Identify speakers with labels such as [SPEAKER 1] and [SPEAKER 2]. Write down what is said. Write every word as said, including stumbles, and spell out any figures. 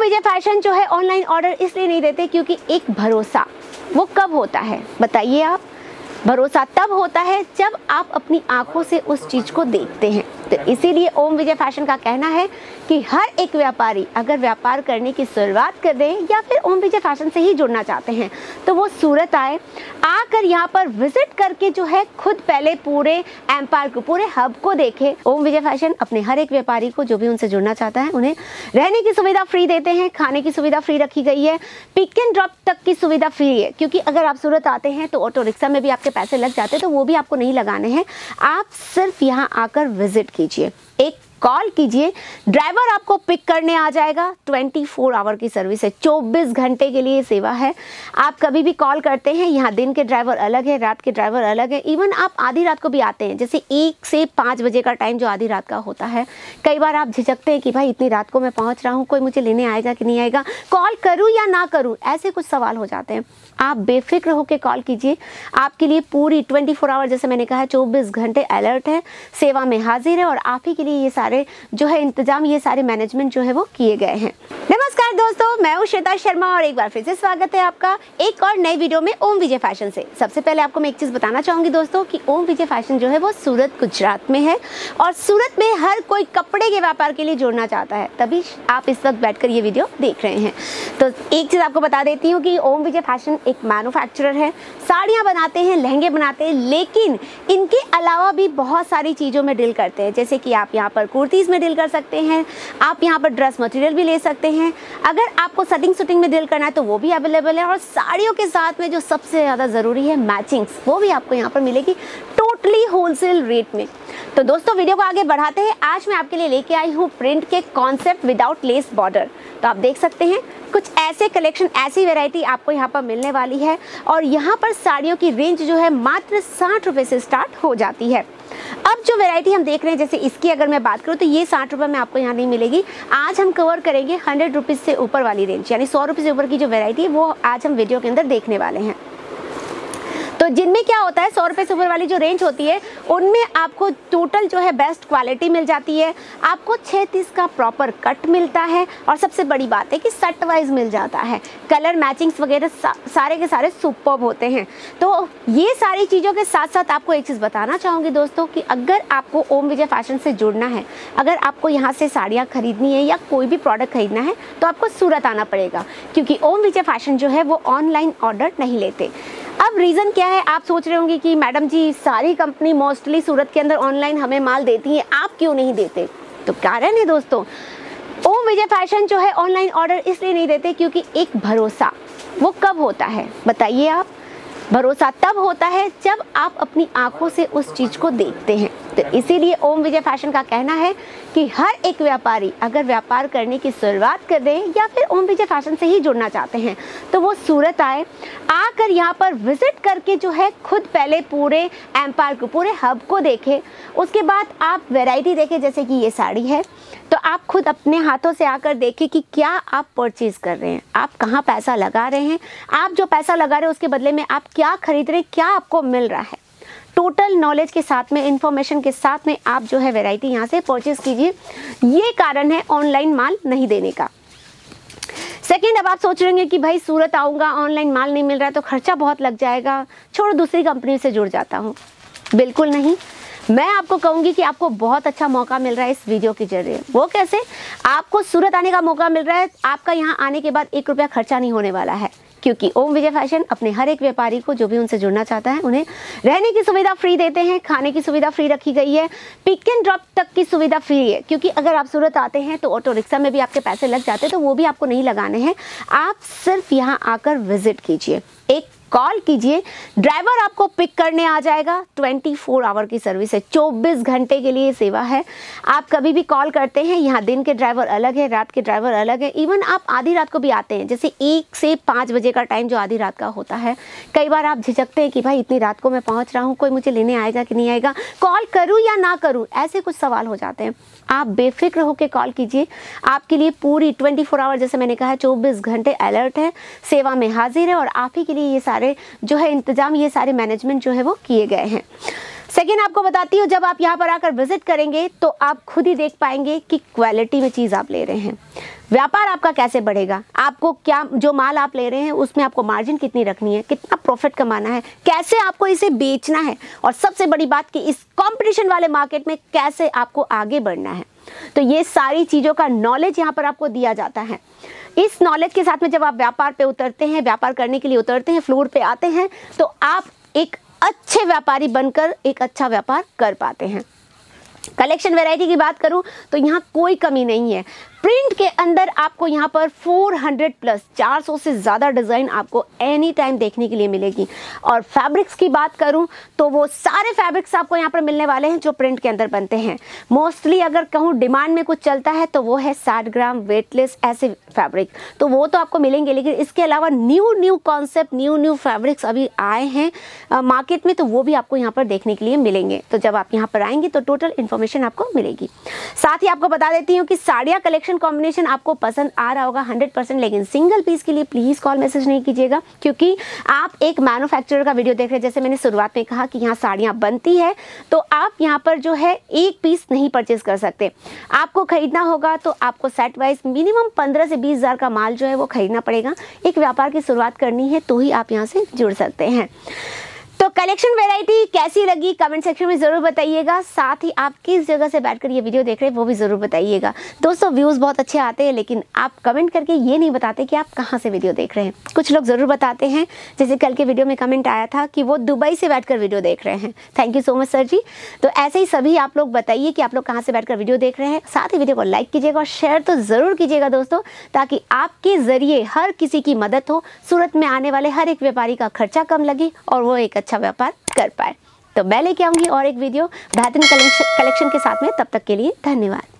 [SPEAKER 1] विजय fashion जो है online order इसलिए नहीं देते क्योंकि एक भरोसा वो कब होता है बताइए आप। भरोसा तब होता है जब आप अपनी आंखों से उस चीज को देखते हैं। तो इसीलिए ओम विजय फैशन का कहना है कि हर एक व्यापारी अगर व्यापार करने की शुरुआत कर दे या फिर ओम विजय फैशन से ही जुड़ना चाहते हैं तो वो सूरत आए, आकर यहाँ पर विजिट करके जो है खुद पहले पूरे एम्पायर को, पूरे हब को देखे। ओम विजय फैशन अपने हर एक व्यापारी को जो भी उनसे जुड़ना चाहता है उन्हें रहने की सुविधा फ्री देते हैं, खाने की सुविधा फ्री रखी गई है, पिक एंड ड्रॉप तक की सुविधा फ्री है। क्योंकि अगर आप सूरत आते हैं तो ऑटो रिक्शा में भी आपके पैसे लग जाते हैं, तो वो भी आपको नहीं लगाने हैं। आप सिर्फ यहाँ आकर विजिट कीजिए, एक कॉल कीजिए, ड्राइवर आपको पिक करने आ जाएगा। चौबीस आवर की सर्विस है, चौबीस घंटे के लिए सेवा है। आप कभी भी कॉल करते हैं, यहाँ दिन के ड्राइवर अलग है, रात के ड्राइवर अलग है। इवन आप आधी रात को भी आते हैं, जैसे एक से पाँच बजे का टाइम जो आधी रात का होता है। कई बार आप झिझकते हैं कि भाई इतनी रात को मैं पहुँच रहा हूँ, कोई मुझे लेने आएगा कि नहीं आएगा, कॉल करूँ या ना करूँ, ऐसे कुछ सवाल हो जाते हैं। आप बेफिक्र होकर कॉल कीजिए, आपके लिए पूरी चौबीस आवर, जैसे मैंने कहा, चौबीस घंटे अलर्ट है, सेवा में हाजिर है और आप ही के लिए ये सारे जो है इंतजाम, ये सारे मैनेजमेंट जो है वो किए गए हैं। नमस्कार दोस्तों, मैं हूं श्वेता शर्मा और एक बार फिर से स्वागत है आपका एक और नई वीडियो में ओम विजय फैशन से। सबसे पहले आपको मैं एक चीज बताना चाहूंगी दोस्तों कि ओम विजय फैशन जो है वो सूरत गुजरात में है और सूरत में हर कोई कपड़े के व्यापार के लिए जुड़ना चाहता है, तभी आप इस वक्त बैठकर ये वीडियो देख रहे हैं। तो एक चीज आपको बता देती हूँ कि ओम विजय फैशन एक मैन्युफैक्चरर है, साड़ियाँ बनाते हैं, लहंगे बनाते हैं, लेकिन इनके अलावा भी बहुत सारी चीज़ों में डील करते हैं। जैसे कि आप यहाँ पर कुर्तीज़ में डील कर सकते हैं, आप यहाँ पर ड्रेस मटेरियल भी ले सकते हैं। अगर आपको सटिंग शूटिंग में डील करना है तो वो भी अवेलेबल है। और साड़ियों के साथ में जो सबसे ज़्यादा ज़रूरी है मैचिंग्स, वो भी आपको यहाँ पर मिलेगी टोटली होलसेल रेट में। तो दोस्तों वीडियो को आगे बढ़ाते हैं। आज मैं आपके लिए लेके आई हूँ प्रिंट के कॉन्सेप्ट विदाउट लेस बॉर्डर। तो आप देख सकते हैं कुछ ऐसे कलेक्शन, ऐसी वैरायटी आपको यहाँ पर मिलने वाली है। और यहाँ पर साड़ियों की रेंज जो है मात्र साठ रुपये से स्टार्ट हो जाती है। अब जो वैरायटी हम देख रहे हैं, जैसे इसकी अगर मैं बात करूँ तो ये साठ रुपये में आपको यहाँ नहीं मिलेगी। आज हम कवर करेंगे हंड्रेड रुपीज़ से ऊपर वाली रेंज, यानी सौ रुपये से ऊपर की जो वैरायटी है वो आज हम वीडियो के अंदर देखने वाले हैं। तो जिनमें क्या होता है, सौ रुपये से ऊपर वाली जो रेंज होती है उनमें आपको टोटल जो है बेस्ट क्वालिटी मिल जाती है, आपको छः तीस का प्रॉपर कट मिलता है और सबसे बड़ी बात है कि सेट वाइज मिल जाता है। कलर मैचिंग्स वगैरह सा, सारे के सारे सुपर्ब होते हैं। तो ये सारी चीज़ों के साथ साथ आपको एक चीज़ बताना चाहूँगी दोस्तों कि अगर आपको ओम विजय फैशन से जुड़ना है, अगर आपको यहाँ से साड़ियाँ खरीदनी है या कोई भी प्रोडक्ट खरीदना है तो आपको सूरत आना पड़ेगा, क्योंकि ओम विजय फैशन जो है वो ऑनलाइन ऑर्डर नहीं लेते। अब रीज़न क्या है, आप सोच रहे होंगे कि मैडम जी सारी कंपनी मोस्टली सूरत के अंदर ऑनलाइन हमें माल देती है, आप क्यों नहीं देते? तो कारण है दोस्तों, ओम विजय फैशन जो है ऑनलाइन ऑर्डर इसलिए नहीं देते क्योंकि एक भरोसा वो कब होता है बताइए आप। भरोसा तब होता है जब आप अपनी आंखों से उस चीज़ को देखते हैं। तो इसीलिए ओम विजय फैशन का कहना है कि हर एक व्यापारी अगर व्यापार करने की शुरुआत कर दे या फिर ओम विजय फैशन से ही जुड़ना चाहते हैं तो वो सूरत आए, आकर यहाँ पर विजिट करके जो है खुद पहले पूरे एम्पायर को, पूरे हब को देखे। उसके बाद आप वैरायटी देखें, जैसे कि ये साड़ी है तो आप खुद अपने हाथों से आकर देखें कि क्या आप परचेज कर रहे हैं, आप कहाँ पैसा लगा रहे हैं, आप जो पैसा लगा रहे हैं उसके बदले में आप क्या खरीद रहे हैं, क्या आपको मिल रहा है। टोटल नॉलेज के साथ में, इंफॉर्मेशन के साथ में आप जो है वैरायटी यहाँ से परचेज कीजिए। ये कारण है ऑनलाइन माल नहीं देने का। सेकेंड, अब आप सोच रहे हैं कि भाई सूरत आऊँगा, ऑनलाइन माल नहीं मिल रहा है तो खर्चा बहुत लग जाएगा, छोड़ो दूसरी कंपनी से जुड़ जाता हूँ। बिल्कुल नहीं, मैं आपको कहूँगी कि आपको बहुत अच्छा मौका मिल रहा है इस वीडियो के जरिए। वो कैसे? आपको सूरत आने का मौका मिल रहा है, आपका यहाँ आने के बाद एक रुपया खर्चा नहीं होने वाला है, क्योंकि ओम विजय फैशन अपने हर एक व्यापारी को जो भी उनसे जुड़ना चाहता है उन्हें रहने की सुविधा फ्री देते हैं, खाने की सुविधा फ्री रखी गई है, पिक एंड ड्रॉप तक की सुविधा फ्री है। क्योंकि अगर आप सूरत आते हैं तो ऑटो रिक्शा में भी आपके पैसे लग जाते हैं, तो वो भी आपको नहीं लगाने हैं। आप सिर्फ यहाँ आकर विजिट कीजिए, एक कॉल कीजिए, ड्राइवर आपको पिक करने आ जाएगा। चौबीस आवर की सर्विस है, चौबीस घंटे के लिए सेवा है। आप कभी भी कॉल करते हैं, यहाँ दिन के ड्राइवर अलग है, रात के ड्राइवर अलग है। इवन आप आधी रात को भी आते हैं, जैसे एक से पाँच बजे का टाइम जो आधी रात का होता है। कई बार आप झिझकते हैं कि भाई इतनी रात को मैं पहुँच रहा हूँ, कोई मुझे लेने आएगा कि नहीं आएगा, कॉल करूँ या ना करूँ, ऐसे कुछ सवाल हो जाते हैं। आप बेफिक्र होकर कॉल कीजिए, आपके लिए पूरी चौबीस आवर, जैसे मैंने कहा, चौबीस घंटे अलर्ट है, सेवा में हाजिर है और आप ही के लिए ये सारे जो है इंतजाम, ये सारे मैनेजमेंट जो है वो किए गए हैं। सेकेंड आपको बताती हूँ, जब आप यहाँ पर आकर विजिट करेंगे तो आप खुद ही देख पाएंगे कि क्वालिटी में चीज़ आप ले रहे हैं। व्यापार आपका कैसे बढ़ेगा, आपको क्या, जो माल आप ले रहे हैं उसमें आपको मार्जिन कितनी रखनी है, कितना प्रॉफिट कमाना है, कैसे आपको इसे बेचना है, और सबसे बड़ी बात कि इस कंपटीशन वाले मार्केट में कैसे आपको आगे बढ़ना है। तो ये सारी चीज़ों का नॉलेज यहाँ पर आपको दिया जाता है। इस नॉलेज के साथ में जब आप व्यापार पे उतरते हैं, व्यापार करने के लिए उतरते हैं, फ्लोर पे आते हैं, तो आप एक अच्छे व्यापारी बनकर एक अच्छा व्यापार कर पाते हैं। कलेक्शन वैरायटी की बात करूं तो यहाँ कोई कमी नहीं है। प्रिंट के अंदर आपको यहाँ पर चार सौ प्लस चार सौ से ज़्यादा डिज़ाइन आपको एनी टाइम देखने के लिए मिलेगी। और फैब्रिक्स की बात करूँ तो वो सारे फैब्रिक्स आपको यहाँ पर मिलने वाले हैं जो प्रिंट के अंदर बनते हैं। मोस्टली अगर कहूँ डिमांड में कुछ चलता है तो वो है साठ ग्राम वेटलेस ऐसे फैब्रिक, तो वो तो आपको मिलेंगे। लेकिन इसके अलावा new new concept, new new fabrics अभी आए हैं मार्केट में, तो वो भी आपको यहाँ पर देखने के लिए मिलेंगे। तो जब आप यहाँ पर आएंगे तो टोटल इन्फॉर्मेशन आपको मिलेगी। साथ ही आपको बता देती हूँ कि साड़ियाँ कलेक्शन कॉम्बिनेशन आपको पसंद आ रहा होगा हंड्रेड परसेंट, लेकिन सिंगल पीस के लिए प्लीज कॉल मैसेज नहीं कीजिएगा, क्योंकि आप एक मैन्युफैक्चरर का वीडियो देख रहे हैं। जैसे मैंने शुरुआत में कहा कि यहाँ साड़ियाँ बनती है, तो आप यहाँ पर जो है एक पीस नहीं परचेज कर सकते। आपको खरीदना होगा तो आपको सेट वाइज मिनिमम पंद्रह से बीस हजार का माल जो है वो खरीदना पड़ेगा। एक व्यापार की शुरुआत करनी है तो ही आप यहाँ से जुड़ सकते हैं। तो कलेक्शन वैरायटी कैसी लगी कमेंट सेक्शन में ज़रूर बताइएगा। साथ ही आप किस जगह से बैठकर ये वीडियो देख रहे हैं वो भी ज़रूर बताइएगा। दोस्तों व्यूज़ बहुत अच्छे आते हैं, लेकिन आप कमेंट करके ये नहीं बताते कि आप कहाँ से वीडियो देख रहे हैं। कुछ लोग ज़रूर बताते हैं, जैसे कल के वीडियो में कमेंट आया था कि वो दुबई से बैठकर वीडियो देख रहे हैं। Thank you so much sir ji. तो ऐसे ही सभी आप लोग बताइए कि आप लोग कहाँ से बैठकर वीडियो देख रहे हैं। साथ ही वीडियो को लाइक कीजिएगा और शेयर तो ज़रूर कीजिएगा दोस्तों, ताकि आपके ज़रिए हर किसी की मदद हो, सूरत में आने वाले हर एक व्यापारी का खर्चा कम लगे और वो एक अच्छा व्यापार कर पाए। तो मैं लेके आऊंगी और एक वीडियो बेहतरीन कलेक्शन के साथ में। तब तक के लिए धन्यवाद।